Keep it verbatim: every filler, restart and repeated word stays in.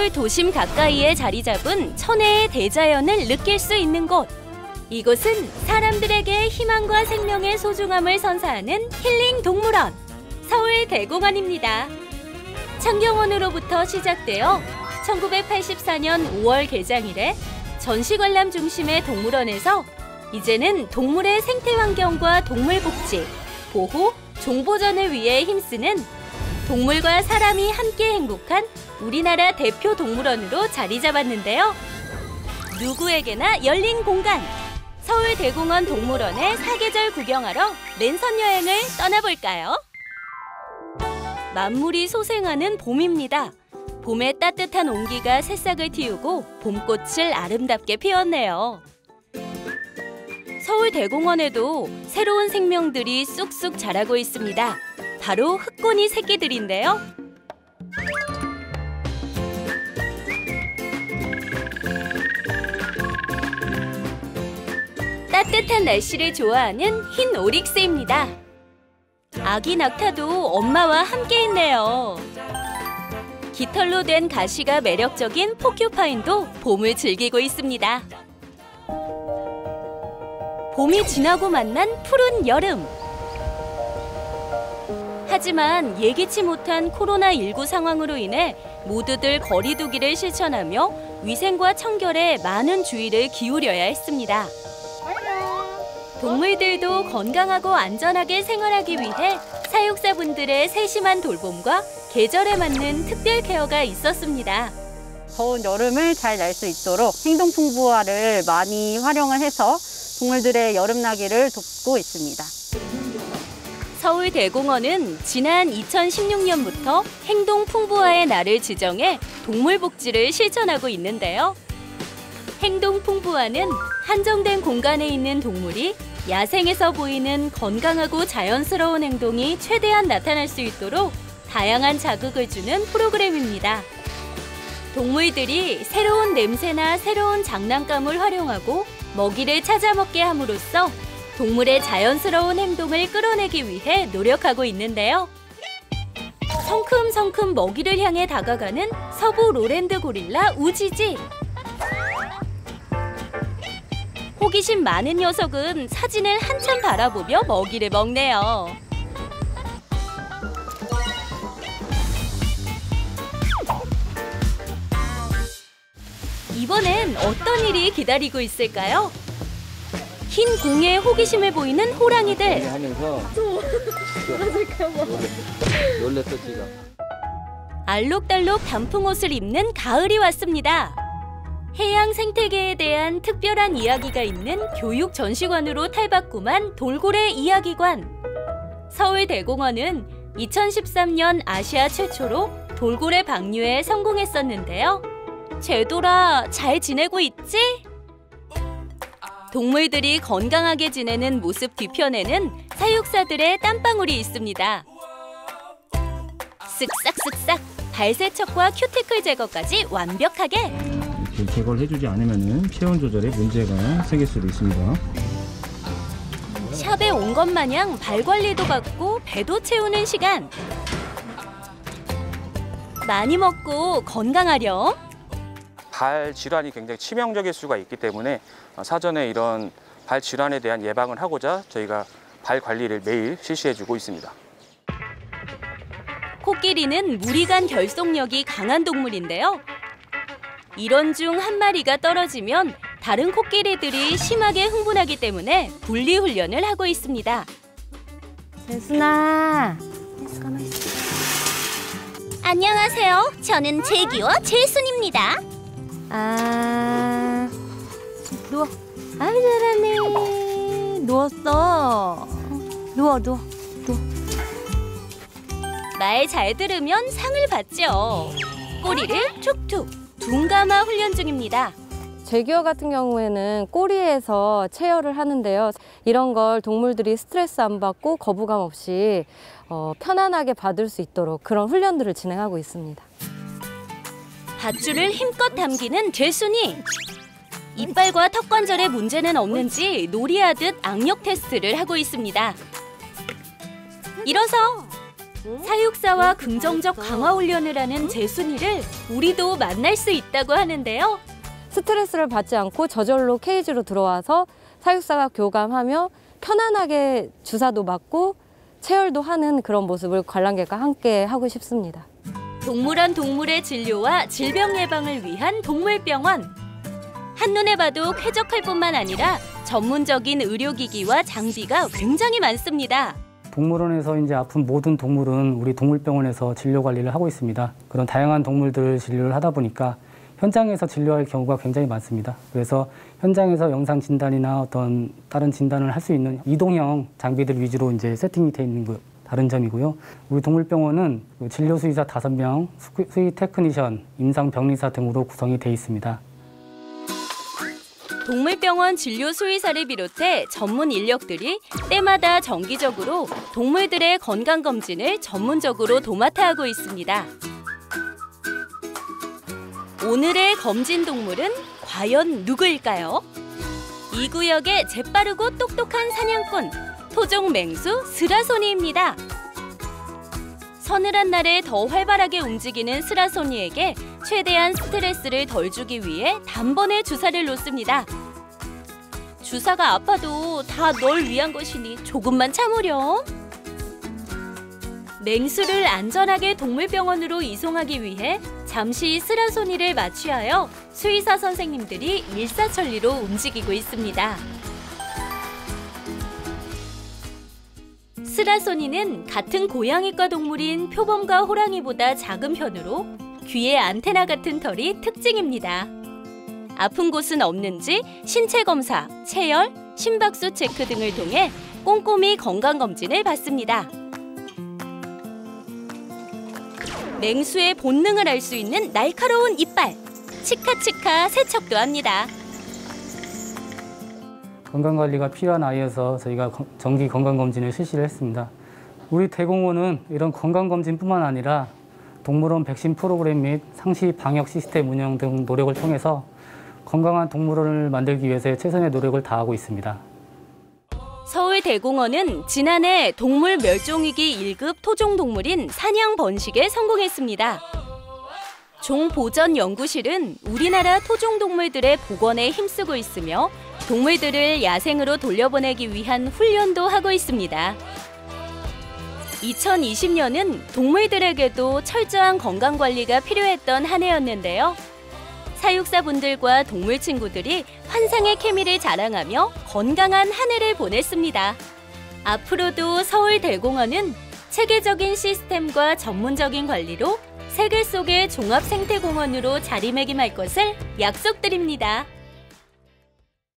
서울 도심 가까이에 자리 잡은 천혜의 대자연을 느낄 수 있는 곳. 이곳은 사람들에게 희망과 생명의 소중함을 선사하는 힐링 동물원, 서울대공원입니다. 창경원으로부터 시작되어 천구백팔십사 년 오월 개장 이래 전시관람 중심의 동물원에서 이제는 동물의 생태 환경과 동물 복지, 보호, 종보전을 위해 힘쓰는 동물과 사람이 함께 행복한 우리나라 대표 동물원으로 자리 잡았는데요. 누구에게나 열린 공간, 서울대공원 동물원의 사계절 구경하러 랜선 여행을 떠나볼까요? 만물이 소생하는 봄입니다. 봄의 따뜻한 온기가 새싹을 틔우고 봄꽃을 아름답게 피웠네요. 서울대공원에도 새로운 생명들이 쑥쑥 자라고 있습니다. 바로 흑고니 새끼들인데요. 따뜻한 날씨를 좋아하는 흰 오릭스입니다. 아기 낙타도 엄마와 함께 있네요. 깃털로 된 가시가 매력적인 포큐파인도 봄을 즐기고 있습니다. 봄이 지나고 만난 푸른 여름. 하지만 예기치 못한 코로나 일구 상황으로 인해 모두들 거리 두기를 실천하며 위생과 청결에 많은 주의를 기울여야 했습니다. 동물들도 건강하고 안전하게 생활하기 위해 사육사분들의 세심한 돌봄과 계절에 맞는 특별 케어가 있었습니다. 더운 여름을 잘 날 수 있도록 행동풍부화를 많이 활용을 해서 동물들의 여름나기를 돕고 있습니다. 서울대공원은 지난 이천십육 년부터 행동풍부화의 날을 지정해 동물복지를 실천하고 있는데요. 행동풍부화는 한정된 공간에 있는 동물이 야생에서 보이는 건강하고 자연스러운 행동이 최대한 나타날 수 있도록 다양한 자극을 주는 프로그램입니다. 동물들이 새로운 냄새나 새로운 장난감을 활용하고 먹이를 찾아 먹게 함으로써 동물의 자연스러운 행동을 끌어내기 위해 노력하고 있는데요. 성큼성큼 먹이를 향해 다가가는 서부 로랜드 고릴라 우지지. 호기심 많은 녀석은 사진을 한참 바라보며 먹이를 먹네요. 이번엔 어떤 일이 기다리고 있을까요? 흰 공에 호기심을 보이는 호랑이들. 하면서 놀랬어 지가. 알록달록 단풍옷을 입는 가을이 왔습니다. 해양 생태계에 대한 특별한 이야기가 있는 교육 전시관으로 탈바꿈한 돌고래 이야기관. 서울대공원은 이천십삼 년 아시아 최초로 돌고래 방류에 성공했었는데요. 제돌아, 잘 지내고 있지? 동물들이 건강하게 지내는 모습 뒤편에는 사육사들의 땀방울이 있습니다. 쓱싹쓱싹 발세척과 큐티클 제거까지 완벽하게. 제거를 해주지 않으면 체온 조절에 문제가 생길 수도 있습니다. 샵에 온 것 마냥 발 관리도 받고 배도 채우는 시간. 많이 먹고 건강하렴. 발 질환이 굉장히 치명적일 수가 있기 때문에 사전에 이런 발 질환에 대한 예방을 하고자 저희가 발 관리를 매일 실시해주고 있습니다. 코끼리는 무리 간 결속력이 강한 동물인데요. 일원 중 한 마리가 떨어지면 다른 코끼리들이 심하게 흥분하기 때문에 분리 훈련을 하고 있습니다. 재순아. 안녕하세요. 저는 재기와 재순입니다. 아, 누워. 아유, 잘하네. 누웠어. 누워, 누워, 누워. 말 잘 들으면 상을 받죠. 꼬리를 툭툭, 둔감화 훈련 중입니다. 제규어 같은 경우에는 꼬리에서 체열을 하는데요. 이런 걸 동물들이 스트레스 안 받고 거부감 없이 어, 편안하게 받을 수 있도록 그런 훈련들을 진행하고 있습니다. 밧줄을 힘껏 당기는 죄순이. 이빨과 턱 관절에 문제는 없는지 놀이하듯 악력 테스트를 하고 있습니다. 일어서. 사육사와 긍정적 강화 훈련을 하는 재순이를 우리도 만날 수 있다고 하는데요. 스트레스를 받지 않고 저절로 케이지로 들어와서 사육사가 교감하며 편안하게 주사도 맞고 체열도 하는 그런 모습을 관람객과 함께 하고 싶습니다. 동물원 동물의 진료와 질병 예방을 위한 동물병원. 한눈에 봐도 쾌적할 뿐만 아니라 전문적인 의료기기와 장비가 굉장히 많습니다. 동물원에서 이제 아픈 모든 동물은 우리 동물병원에서 진료 관리를 하고 있습니다. 그런 다양한 동물들을 진료를 하다 보니까 현장에서 진료할 경우가 굉장히 많습니다. 그래서 현장에서 영상 진단이나 어떤 다른 진단을 할 수 있는 이동형 장비들 위주로 이제 세팅이 돼 있는 거 다른 점이고요. 우리 동물병원은 진료 수의사 다섯 명, 수의 테크니션, 임상 병리사 등으로 구성이 돼 있습니다. 동물병원 진료 수의사를 비롯해 전문 인력들이 때마다 정기적으로 동물들의 건강검진을 전문적으로 도맡아 하고 있습니다. 오늘의 검진 동물은 과연 누구일까요? 이 구역의 재빠르고 똑똑한 사냥꾼, 토종 맹수 스라소니입니다. 서늘한 날에 더 활발하게 움직이는 스라소니에게 최대한 스트레스를 덜 주기 위해 단번에 주사를 놓습니다. 주사가 아파도 다 널 위한 것이니 조금만 참으렴. 맹수를 안전하게 동물병원으로 이송하기 위해 잠시 스라소니를 마취하여 수의사 선생님들이 일사천리로 움직이고 있습니다. 스라소니는 같은 고양이과 동물인 표범과 호랑이보다 작은 편으로 귀에 안테나 같은 털이 특징입니다. 아픈 곳은 없는지 신체 검사, 체열, 심박수 체크 등을 통해 꼼꼼히 건강검진을 받습니다. 맹수의 본능을 알 수 있는 날카로운 이빨, 치카치카 세척도 합니다. 건강관리가 필요한 아이여서 저희가 정기 건강검진을 실시를 했습니다. 우리 대공원은 이런 건강검진뿐만 아니라 동물원 백신 프로그램 및 상시 방역 시스템 운영 등 노력을 통해서 건강한 동물원을 만들기 위해서 최선의 노력을 다하고 있습니다. 서울대공원은 지난해 동물 멸종위기 일 급 토종동물인 사냥 번식에 성공했습니다. 종보전연구실은 우리나라 토종동물들의 복원에 힘쓰고 있으며 동물들을 야생으로 돌려보내기 위한 훈련도 하고 있습니다. 이천이십 년은 동물들에게도 철저한 건강관리가 필요했던 한 해였는데요. 사육사분들과 동물 친구들이 환상의 케미를 자랑하며 건강한 한 해를 보냈습니다. 앞으로도 서울대공원은 체계적인 시스템과 전문적인 관리로 세계 속의 종합생태공원으로 자리매김할 것을 약속드립니다.